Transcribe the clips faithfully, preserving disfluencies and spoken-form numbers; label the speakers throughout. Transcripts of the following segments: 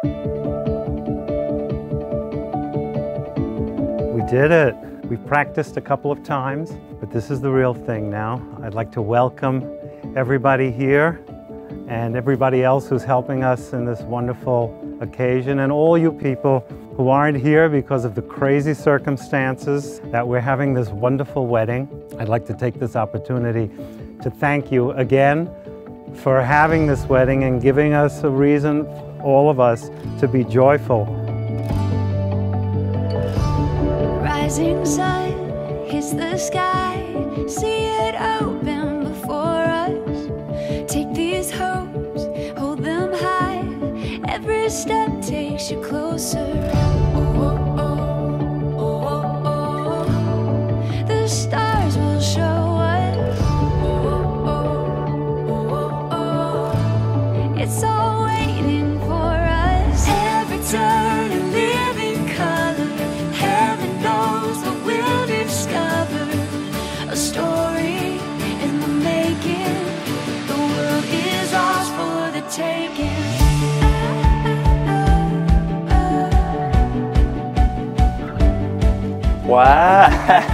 Speaker 1: We did it. We practiced a couple of times, but this is the real thing now. I'd like to welcome everybody here and everybody else who's helping us in this wonderful occasion, and all you people who aren't here because of the crazy circumstances that we're having this wonderful wedding. I'd like to take this opportunity to thank you again for having this wedding and giving us a reason, all of us, to be joyful.
Speaker 2: Rising sun hits the sky, see it open before us. Take these hopes, hold them high, every step takes you closer. Oh, oh, oh, oh, oh, oh. The stars will show us. Oh, oh, oh, oh, oh. It's all waiting for us. Every turn a living color, heaven knows what we'll discover. A story in the making, the world is ours for the taking.
Speaker 3: Wow!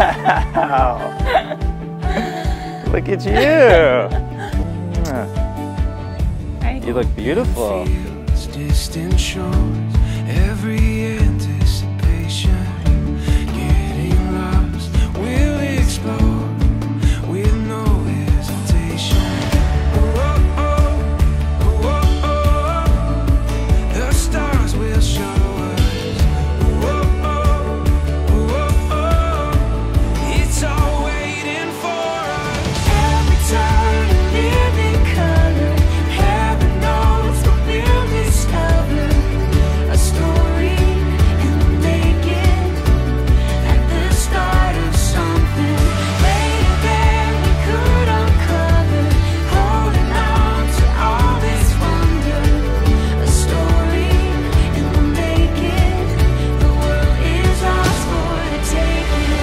Speaker 3: Look at you! You look beautiful.
Speaker 4: Distant shores, every anticipation, getting lost, we'll explore with no hesitation. Oh, oh, oh, oh, oh, the stars will show us. Oh, oh, oh, oh, it's all waiting for us. Every turn a living color, heaven knows what we'll discover. A story in the making, at the start of something greater than we could uncover. Holding on to all this wonder. A story in the making, the world is ours for the taking.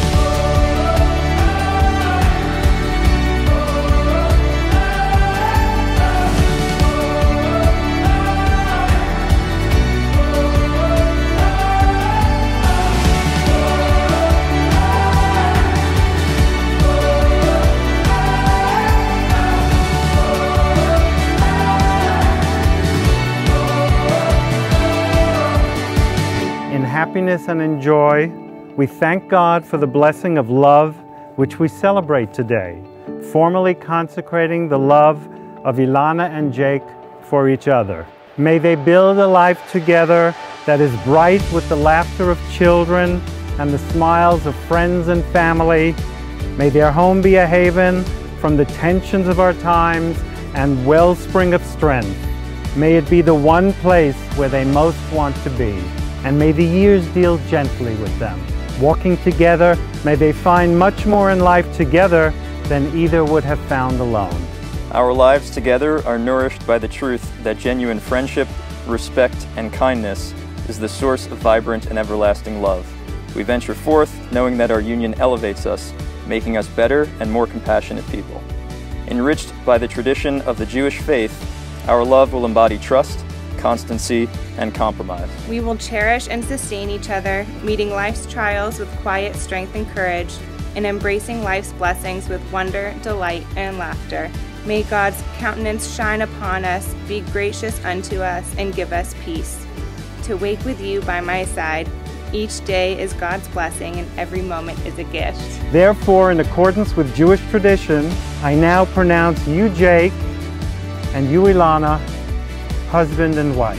Speaker 1: In happiness and in joy, we thank God for the blessing of love which we celebrate today, formally consecrating the love of Ilana and Jake for each other. May they build a life together that is bright with the laughter of children and the smiles of friends and family. May their home be a haven from the tensions of our times and wellspring of strength. May it be the one place where they most want to be. And may the years deal gently with them. Walking together, may they find much more in life together than either would have found alone.
Speaker 3: Our lives together are nourished by the truth that genuine friendship, respect, and kindness is the source of vibrant and everlasting love. We venture forth knowing that our union elevates us, making us better and more compassionate people. Enriched by the tradition of the Jewish faith, our love will embody trust, constancy, and compromise.
Speaker 5: We will cherish and sustain each other, meeting life's trials with quiet strength and courage, and embracing life's blessings with wonder, delight, and laughter. May God's countenance shine upon us, be gracious unto us, and give us peace. To wake with you by my side, each day is God's blessing and every moment is a gift.
Speaker 1: Therefore, in accordance with Jewish tradition, I now pronounce you, Jake, and you, Ilana, husband and wife.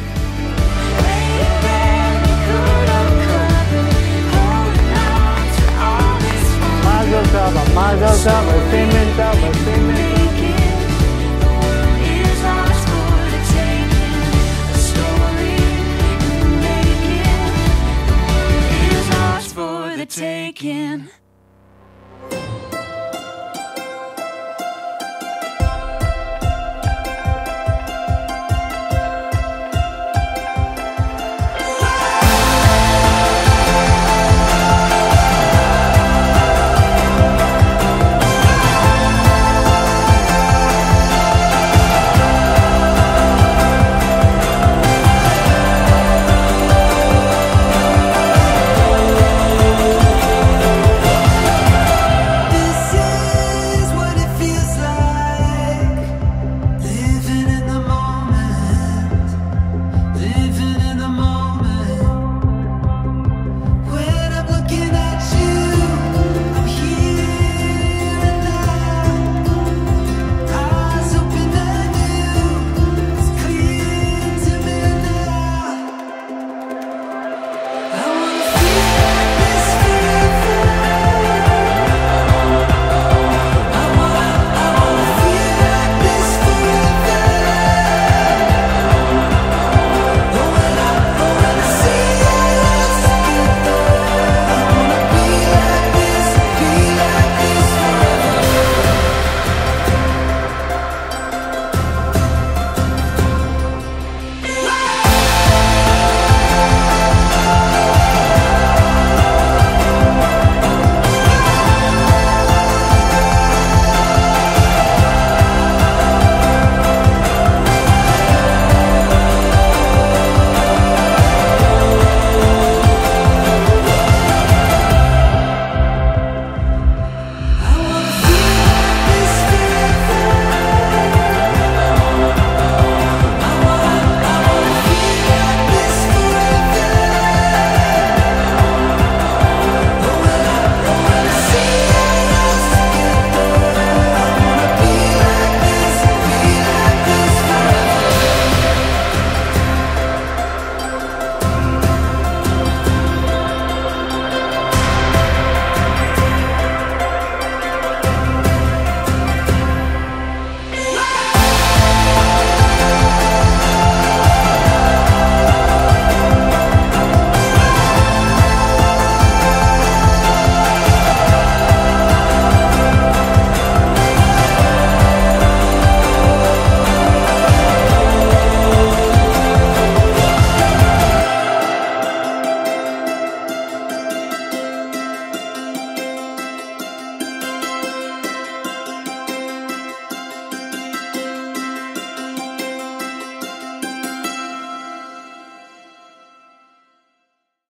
Speaker 1: Mazel tov, mazel tov, amen tov, amen.
Speaker 2: Taking